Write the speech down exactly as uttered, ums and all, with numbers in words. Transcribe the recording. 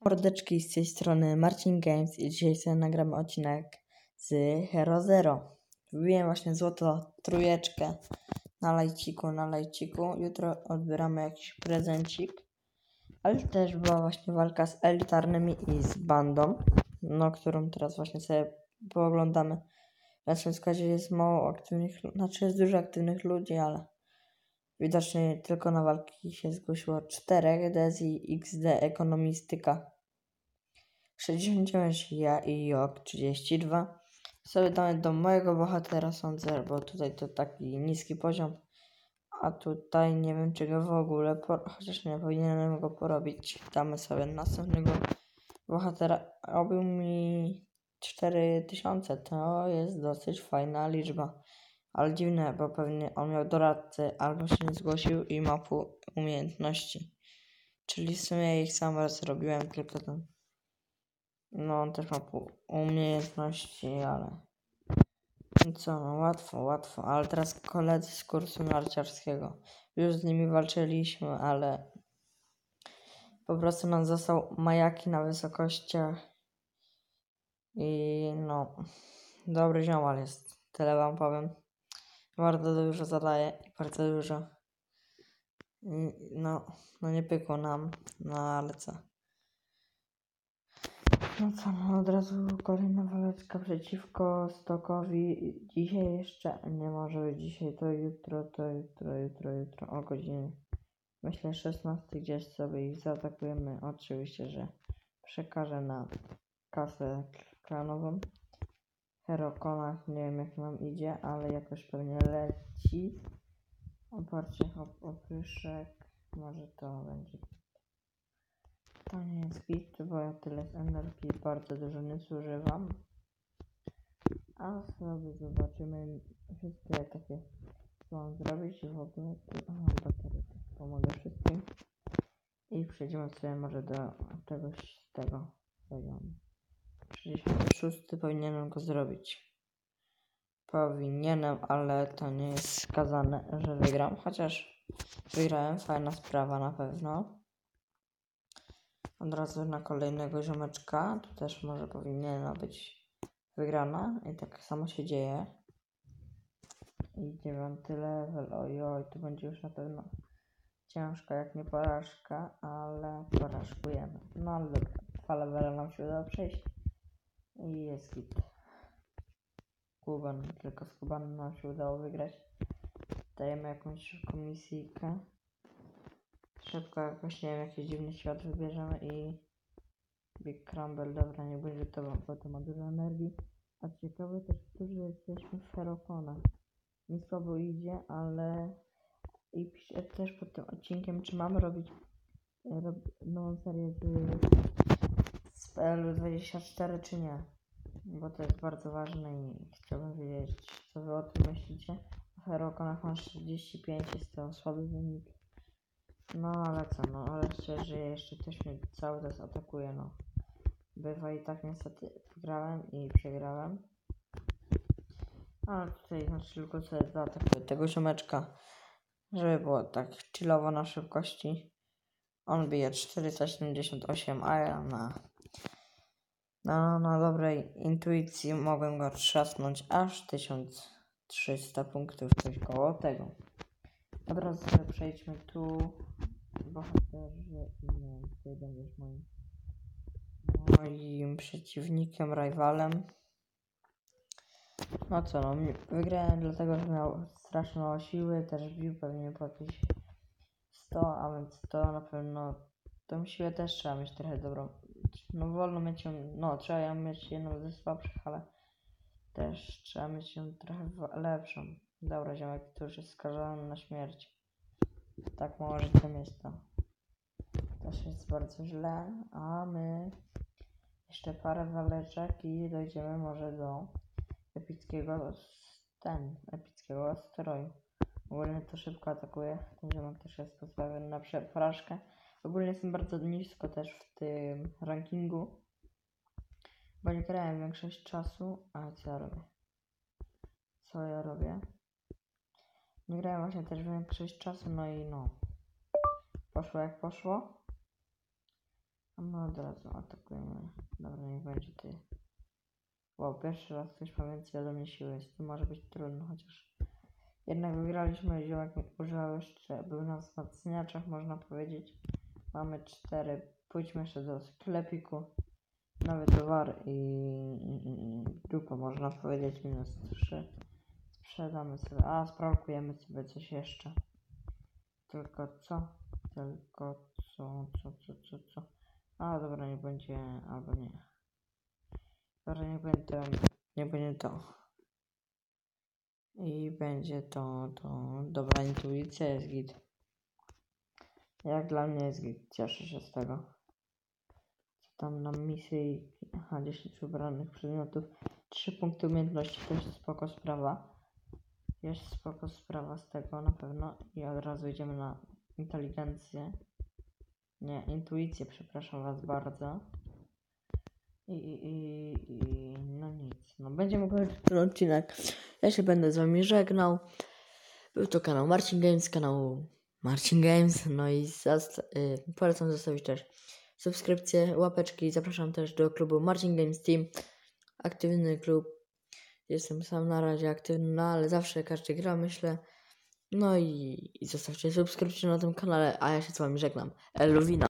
Mordeczki, z tej strony Marcin Games i dzisiaj sobie nagramy odcinek z Hero Zero. Wbiłem właśnie złoto trójeczkę na lajciku, na lajciku. Jutro odbieramy jakiś prezencik. Ale też była właśnie walka z elitarnymi i z bandą, no którą teraz właśnie sobie pooglądamy. W naszym składzie jest mało aktywnych, znaczy jest dużo aktywnych ludzi, ale widocznie tylko na walki się zgłosiło czterech. Dezi, X D, Ekonomistyka sześćdziesiąt dziewięć, ja i Jok trzydzieści dwa. Sobie damy do mojego bohatera, sądzę, bo tutaj to taki niski poziom. A tutaj nie wiem, czy go w ogóle, por- chociaż nie powinienem go porobić. Damy sobie następnego bohatera. Robił mi cztery tysiące, to jest dosyć fajna liczba. Ale dziwne, bo pewnie on miał doradcę, albo się nie zgłosił i ma pół umiejętności. Czyli w sumie ich sam raz robiłem, tylko ten. No, on też ma pół umiejętności, ale no co, no łatwo, łatwo. Ale teraz koledzy z kursu narciarskiego. Już z nimi walczyliśmy, ale po prostu nam został Majaki na wysokościach. I no, dobry ziomal jest, tyle wam powiem. Bardzo dużo zadaje i bardzo dużo. I no, no nie pykło nam, no ale co. No co, no od razu kolejna waleczka przeciwko Stokowi. Dzisiaj jeszcze, nie może być dzisiaj, to jutro, to jutro, jutro, jutro o godzinie, myślę szesnastej gdzieś sobie ich zaatakujemy. Oczywiście, że przekażę na kasę klanową. Herokona, nie wiem jak nam idzie, ale jakoś pewnie leci. Oparcie o opryszek, może to będzie. To nie jest git, bo ja tyle z energii bardzo dużo nie zużywam. A sobie zobaczymy wszystkie takie, co mam zrobić i w ogóle tu mam baterię, pomogę wszystkim. I przejdziemy sobie może do czegoś z tego poziomu. sześćdziesiąty szósty powinienem go zrobić. Powinienem, ale to nie jest skazane, że wygram, chociaż wygrałem, fajna sprawa na pewno. Od razu na kolejnego ziomeczka, tu też może powinna być wygrana i tak samo się dzieje. I dziewiąty level, ojoj, to będzie już na pewno ciężko, jak nie porażka, ale porażkujemy. No ale dobra, dwa levele nam się udało przejść i jest git. Kuban, tylko z Kubanem nam się udało wygrać. Dajemy jakąś komisijkę. Szybko jakoś, nie wiem, jakiś dziwny świat wybierzemy i Big Crumble, dobra, nie będzie to, bo to ma dużo energii. A ciekawe też, którzy jesteśmy w Herokona. Mi słabo idzie, ale i piszę też pod tym odcinkiem, czy mamy robić rob, nową serię z, z P L dwadzieścia cztery, czy nie. Bo to jest bardzo ważne i chciałbym wiedzieć, co wy o tym myślicie. W Herokonach mam czterdzieści pięć, jest to słaby wynik. No ale co, no ale szczerze, jeszcze też mnie cały czas atakuje, no. Bywa i tak niestety wygrałem i przegrałem. Ale tutaj znaczy tylko sobie zaatakuję tego ziomeczka, żeby było tak chillowo na szybkości. On bije czterysta siedemdziesiąt osiem, a ja na, na, na dobrej intuicji mogłem go trzasnąć aż tysiąc trzysta punktów, coś koło tego. Dobra, sobie przejdźmy tu. Bohaterzy i nie wiem, tutaj będziesz moim moim przeciwnikiem, rywalem. No co, no wygrałem dlatego, że miał strasznie mało siły, też bił pewnie po jakieś sto, a więc to na pewno, tą siłę też trzeba mieć trochę dobrą. No wolno mieć ją, no trzeba ją mieć jedną ze słabszych, ale też trzeba mieć ją trochę lepszą. Dobra, ziomek, to już jest skażony na śmierć. Tak może to jest to. Też jest bardzo źle, a my jeszcze parę waleczek i dojdziemy może do epickiego ten, epickiego stroju. Ogólnie to szybko atakuje, ten ziomek też jest postawiony na porażkę. Ogólnie jestem bardzo nisko też w tym rankingu, bo nie grałem większość czasu, a co ja robię? Co ja robię? Nie grałem właśnie też większość czasu, no i no, poszło jak poszło. A my od razu atakujemy. Dobra, niech będzie ty. Wow, pierwszy raz ktoś ma więcej ode mnie siły, więc to może być trudno, chociaż jednak wygraliśmy. Ziomek używał jeszcze, był na wzmacniaczach, można powiedzieć. Mamy cztery. Pójdźmy jeszcze do sklepiku. Nowy towar i, i, i dupa, można powiedzieć, minus trzy. Sprzedamy sobie, a sprawkujemy sobie coś jeszcze. Tylko co? Tylko co, co, co, co, co? A dobra, nie będzie, albo nie. Dobra, nie będzie, nie będzie to. I będzie to, to, dobra, intuicja jest git. Jak dla mnie jest git, cieszę się z tego. Co tam na misji, aha, dziesięć ubranych przedmiotów, trzy punkty umiejętności, to jest spoko sprawa. Jest spoko sprawa z tego na pewno i od razu idziemy na inteligencję. Nie, intuicję, przepraszam was bardzo. I, i, i, i no nic, no będziemy kończyć ten odcinek. Ja się będę z wami żegnał. Był to kanał Marcin Games, kanał Marcin Games, no i zast- y, polecam zostawić też subskrypcję, łapeczki. Zapraszam też do klubu Marcin Games Team. Aktywny klub. Jestem sam na razie aktywny, no ale zawsze każdy gra, myślę. No i, i zostawcie subskrypcję na tym kanale, a ja się z wami żegnam. Elwina.